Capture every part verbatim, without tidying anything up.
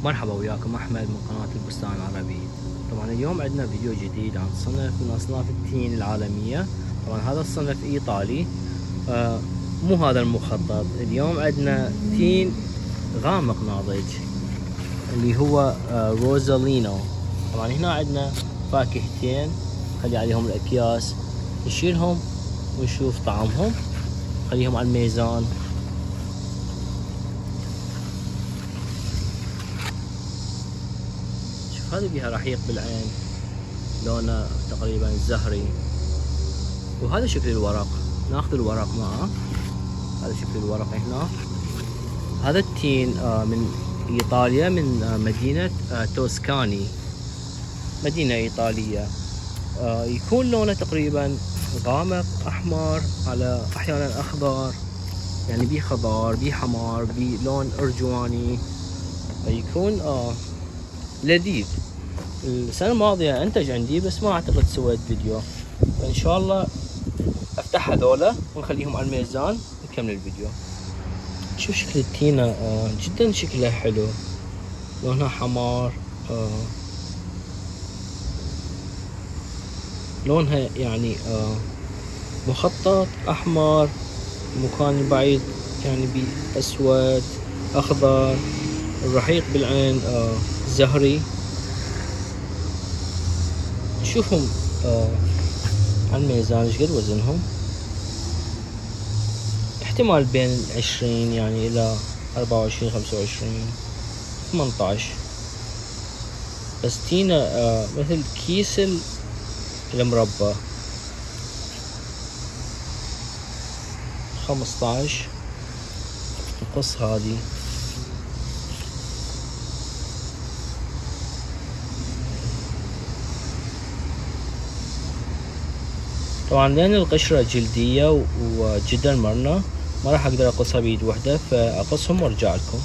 مرحبا وياكم احمد من قناة البستان العربي. طبعا اليوم عندنا فيديو جديد عن صنف من اصناف التين العالمية. طبعا هذا الصنف ايطالي، آه مو هذا المخطط. اليوم عندنا تين غامق ناضج اللي هو آه روزالينو. طبعا هنا عندنا فاكهتين، خلي عليهم الاكياس نشيلهم ونشوف طعمهم. خليهم على الميزان. هذه بيها رحيق بالعين، لونه تقريبا زهري. وهذا شكل الورق، ناخذ الورق معه. هذا شكل الورق هنا. هذا التين من ايطاليا، من مدينة توسكاني، مدينة ايطالية. يكون لونه تقريبا غامق احمر على احيانا اخضر، يعني بيه خضار بيه حمار بيه لون ارجواني. يكون لذيذ. السنة الماضية انتج عندي بس ما اعتقد سويت فيديو، فان شاء الله افتح هذولا ونخليهم على الميزان ونكمل الفيديو. شوف شكل التينة، آه جدا شكلها حلو، لونها حمار، آه لونها يعني آه مخطط احمر، مكان بعيد يعني باسود اخضر، الرحيق بالعين آه زهري. شوفهم آه على الميزان ايش قد وزنهم. احتمال بين عشرين يعني الى اربعة وعشرين خمسة وعشرين ثمانية عشر. بس تينة آه مثل كيس المربى. خمسة عشر نقص هذه. طبعا لان القشرة جلدية وجدا مرنة ما راح اقدر اقصها بيد وحدة، فاقصهم وارجع لكم.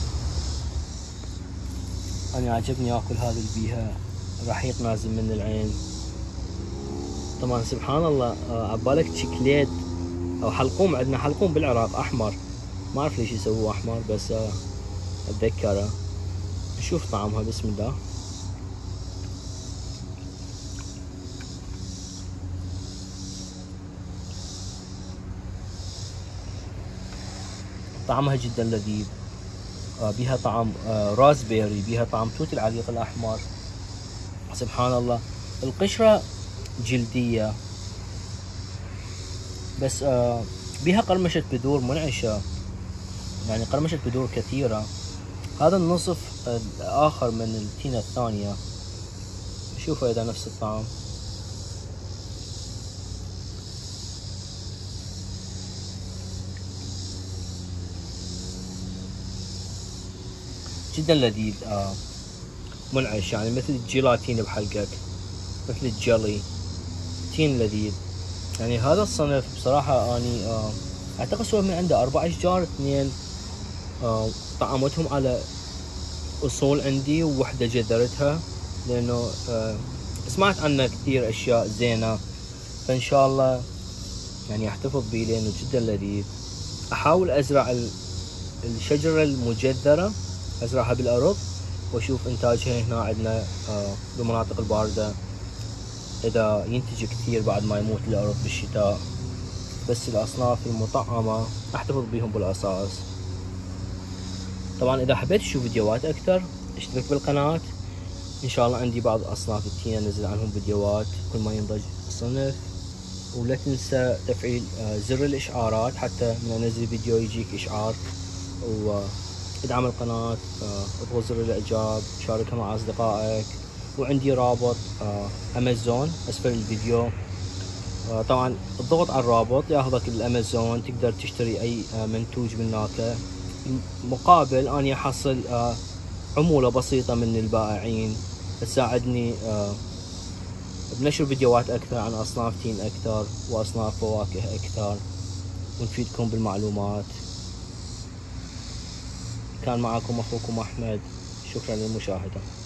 انا عجبني اكل هذه اللي بيها رحيق نازل من العين. طبعا سبحان الله، عبالك شكليت او حلقوم. عندنا حلقوم بالعراق احمر، ما اعرف ليش يسووه احمر بس اتذكره. نشوف طعمها. بسم الله. طعمها جدا لذيذ. بيها طعم رازبيري، بيها طعم توت العليق الاحمر. سبحان الله. القشرة جلدية بس بيها قرمشة بذور منعشة، يعني قرمشة بذور كثيرة. هذا النصف الآخر من التينة الثانية. شوفوا إذا نفس الطعم. جدا لذيذ، آه منعش، يعني مثل الجيلاتين بحلقك، مثل الجلي. تين لذيذ. يعني هذا الصنف بصراحة اني آه اعتقد سوى من عنده اربع اشجار، اثنين آه طعمتهم على اصول عندي ووحدة جذرتها، لانه آه سمعت عنه كثير اشياء زينة، فان شاء الله يعني احتفظ به لانه جدا لذيذ. احاول ازرع الشجرة المجذرة، ازرعها بالارض واشوف انتاجها هنا عندنا آه بالمناطق الباردة، اذا ينتج كثير بعد ما يموت الارض بالشتاء. بس الاصناف المطعمة احتفظ بهم بالاساس. طبعا اذا حبيت تشوف فيديوهات اكثر اشترك بالقناة. ان شاء الله عندي بعض اصناف التين انزل عنهم فيديوهات كل ما ينضج الصنف. ولا تنسى تفعيل آه زر الاشعارات حتى من انزل فيديو يجيك اشعار. وادعم القناة، اضغط زر الاعجاب، شاركها مع اصدقائك. وعندي رابط امازون اسفل الفيديو. طبعا الضغط على الرابط ياخذك الامازون، تقدر تشتري اي منتوج من هناك، مقابل اني احصل عمولة بسيطة من البائعين تساعدني بنشر فيديوهات اكثر عن اصناف تين اكثر واصناف فواكه اكثر، ونفيدكم بالمعلومات. كان معكم اخوكم احمد، شكرا للمشاهدة.